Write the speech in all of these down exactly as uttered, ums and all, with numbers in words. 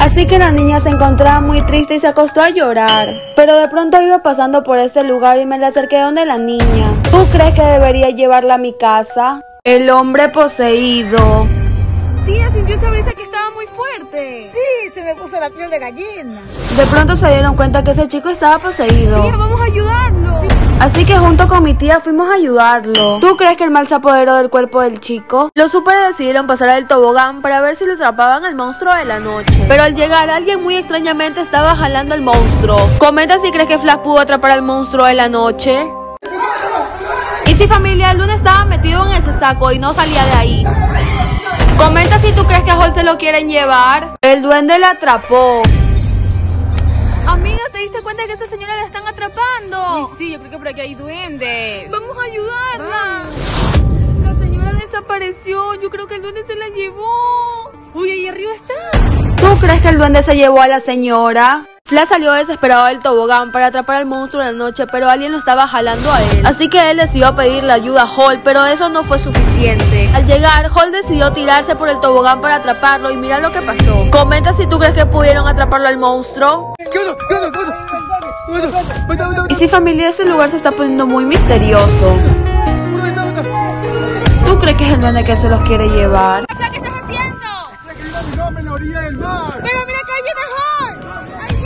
Así que la niña se encontraba muy triste y se acostó a llorar. Pero de pronto iba pasando por este lugar y me le acerqué donde la niña. ¿Tú crees que debería llevarla a mi casa? El hombre poseído. Tía, sintió esa brisa que estaba muy fuerte. Sí, se me puso la piel de gallina. De pronto se dieron cuenta que ese chico estaba poseído. Tía, vamos a ayudarlo. Sí. Así que junto con mi tía fuimos a ayudarlo. ¿Tú crees que el mal se apoderó del cuerpo del chico? Los super decidieron pasar al tobogán para ver si lo atrapaban al monstruo de la noche. Pero al llegar, alguien muy extrañamente estaba jalando al monstruo. Comenta si crees que Flash pudo atrapar al monstruo de la noche. Y si familia, el lunes estaba metido en ese saco y no salía de ahí. Comenta si tú crees que a Hall se lo quieren llevar. El duende la atrapó. Amiga, ¿te diste cuenta de que esa señora la están atrapando? Uy, sí, yo creo que por aquí hay duendes. Vamos a ayudarla. La señora desapareció. Yo creo que el duende se la llevó. Uy, ahí arriba está. ¿Tú crees que el duende se llevó a la señora? Flash salió desesperado del tobogán para atrapar al monstruo de la noche, pero alguien lo estaba jalando a él. Así que él decidió pedirle ayuda a Hall, pero eso no fue suficiente. Al llegar, Hall decidió tirarse por el tobogán para atraparlo y mira lo que pasó. Comenta si tú crees que pudieron atraparlo al monstruo. Y si familia, ese lugar se está poniendo muy misterioso. ¿Tú crees que es el duende que él se los quiere llevar? ¿Qué estás haciendo? En la orilla del mar. Pero mira que ahí viene Hall. Ahí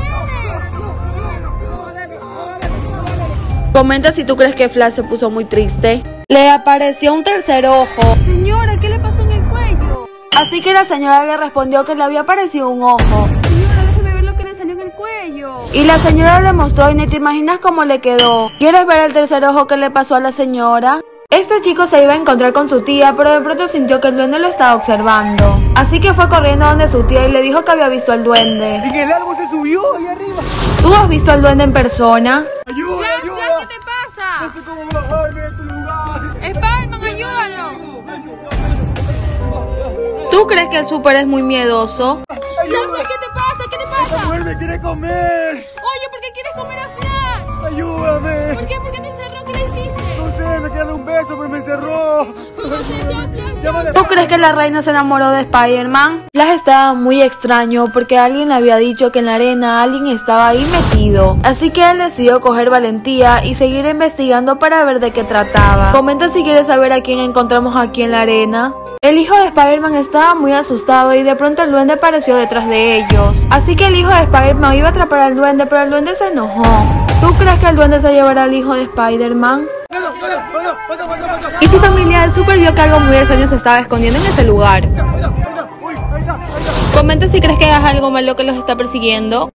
viene. Comenta si tú crees que Flash se puso muy triste. Le apareció un tercer ojo. Señora, ¿qué le pasó en el cuello? Así que la señora le respondió que le había aparecido un ojo. Señora, déjeme ver lo que le salió en el cuello. Y la señora le mostró y ni te imaginas cómo le quedó. ¿Quieres ver el tercer ojo que le pasó a la señora? Este chico se iba a encontrar con su tía, pero de pronto sintió que el duende lo estaba observando. Así que fue corriendo donde su tía y le dijo que había visto al duende. Y que el árbol se subió ahí arriba. ¿Tú has visto al duende en persona? ¡Ayuda, Flash, ayuda! Flash, ¿qué te pasa? No sé cómo bajarme de este lugar. Spiderman, ayúdalo. ¿Tú crees que el super es muy miedoso? Flash, ¿qué te pasa? ¿Qué te pasa? ¡Samuel me quiere comer! Oye, ¿por qué quieres comer a Flash? ¡Ayúdame! ¿Por qué? ¿Por qué te encerró? ¿Qué le hiciste? No sé, me quiere dar un beso, pero me encerró. No sé, ya, ya, ya. Llámale. ¿Tú crees que la reina se enamoró de Spider-Man? Flash estaba muy extraño porque alguien le había dicho que en la arena alguien estaba ahí metido. Así que él decidió coger valentía y seguir investigando para ver de qué trataba. Comenta si quieres saber a quién encontramos aquí en la arena. El hijo de Spider-Man estaba muy asustado y de pronto el duende apareció detrás de ellos. Así que el hijo de Spider-Man iba a atrapar al duende, pero el duende se enojó. ¿Tú crees que el duende se llevará al hijo de Spider-Man? Y si familia, el super vio que algo muy extraño se estaba escondiendo en ese lugar. Comenta si crees que es algo malo que los está persiguiendo.